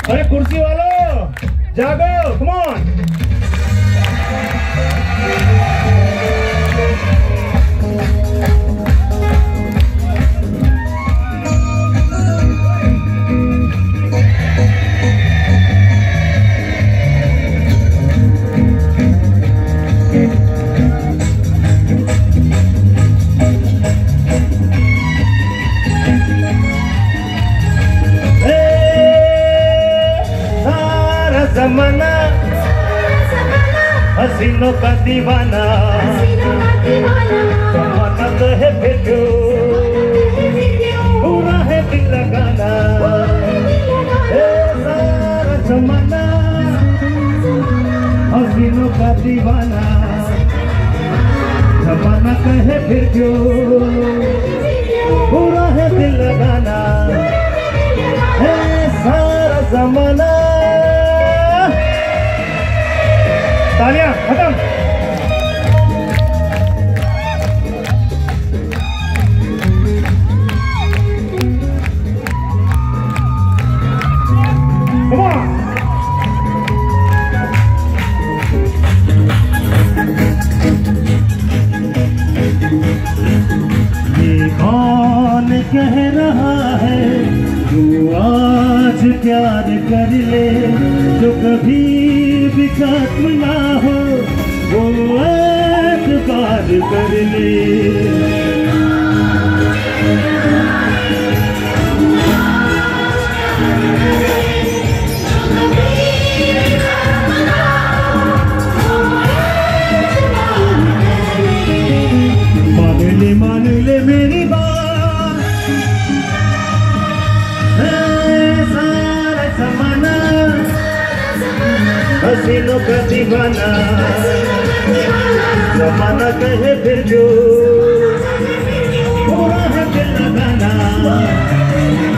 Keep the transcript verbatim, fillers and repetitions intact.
अरे कुर्सी वालों जागो, कम ऑन। ज़माना हसीनों का दीवाना, ज़माना तो है फिर क्यों पूरा है दिल लगाना। सारा ज़माना हसीनों का दीवाना, ज़माना कहे फिर क्यों पूरा है दिल लगाना। सारा ज़माना तालियां खत्म। ये कौन कह रहा है तू आज प्यार कर ले, जो कभी भी खत्म ना हो वो एतबार कर ले। मान ले मान ले मेरी बात, सारा ज़माना हसीनों का दीवाना, ज़माना कहे फिर जो पूरा है दिल लगाना।